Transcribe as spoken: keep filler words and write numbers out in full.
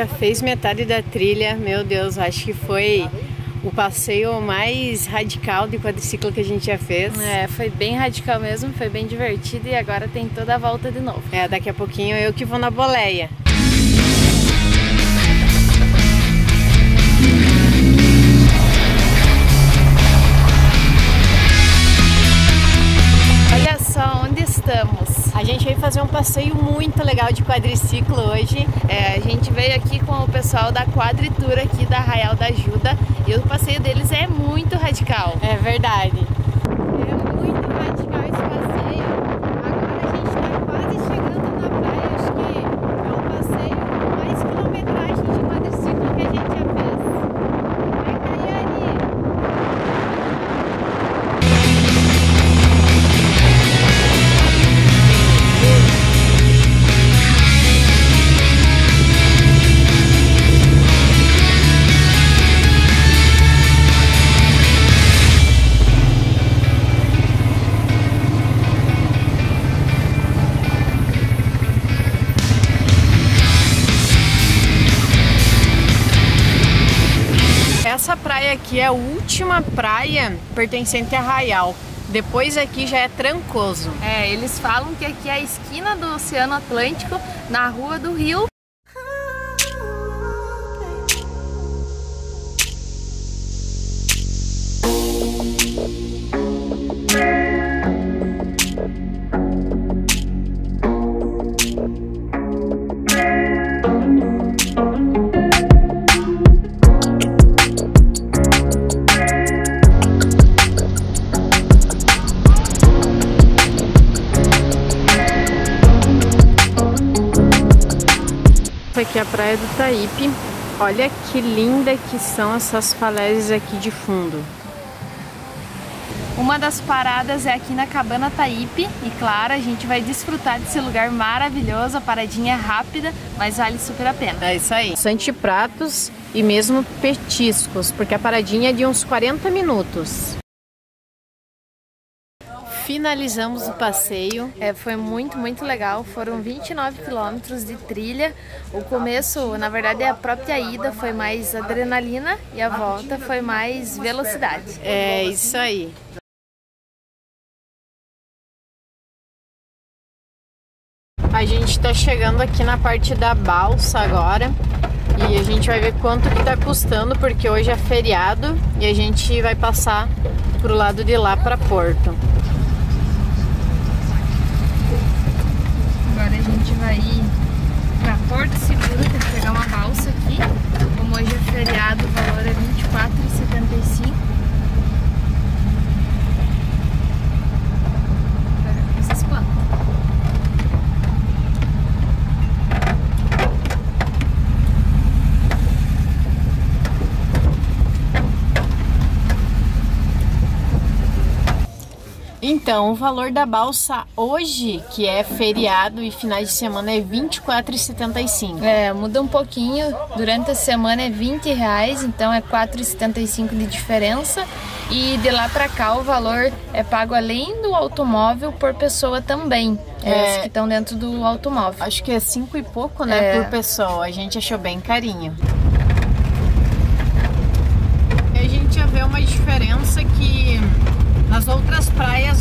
já fez metade da trilha. Meu Deus, acho que foi o passeio mais radical de quadriciclo que a gente já fez. É, foi bem radical mesmo, foi bem divertido e agora tem toda a volta de novo. É, daqui a pouquinho eu que vou na boleia. Olha só onde estamos. A gente veio fazer um passeio muito legal de quadriciclo hoje. É, a gente veio aqui com o pessoal da Quadritur aqui da Arraial da Ajuda e o passeio deles é muito radical. É verdade. É muito radical esse passeio. Agora a gente tá quase chegando na praia. Acho que é o passeio com mais quilometragem de quadriciclo que a gente já fez. Vai cair ali. Essa praia aqui é a última praia pertencente a Arraial. Depois aqui já é Trancoso. É, eles falam que aqui é a esquina do Oceano Atlântico, na Rua do Rio. Aqui é a praia do Taípe. Olha que linda que são essas falésias aqui de fundo. Uma das paradas é aqui na Cabana Taípe e claro, a gente vai desfrutar desse lugar maravilhoso. A paradinha é rápida, mas vale super a pena. É isso aí. Bastante pratos e mesmo petiscos, porque a paradinha é de uns quarenta minutos. Finalizamos o passeio. É, foi muito, muito legal. Foram vinte e nove quilômetros de trilha. O começo, na verdade, a própria ida foi mais adrenalina e a volta foi mais velocidade. É isso aí. A gente tá chegando aqui na parte da balsa agora. E a gente vai ver quanto que tá custando, porque hoje é feriado e a gente vai passar pro lado de lá para Porto. Agora a gente vai ir para Porto Seguro, tem que pegar uma balsa aqui. Como hoje é feriado, o valor é vinte e quatro reais e setenta e cinco centavos. Essas plantas. Então, o valor da balsa hoje, que é feriado e finais de semana, é vinte e quatro reais e setenta e cinco centavos. É, muda um pouquinho. Durante a semana é vinte reais, então é quatro reais e setenta e cinco centavos de diferença. E de lá pra cá o valor é pago além do automóvel por pessoa também. É, que estão dentro do automóvel. Acho que é cinco e pouco, né, é. por pessoa. A gente achou bem carinho. E a gente já vê uma diferença que nas outras praias